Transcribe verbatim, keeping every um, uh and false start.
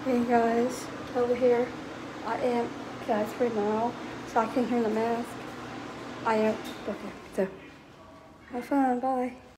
Hey guys, over here. I am, okay, it's right now, so I can hear the mask. I am, okay, so have fun, bye.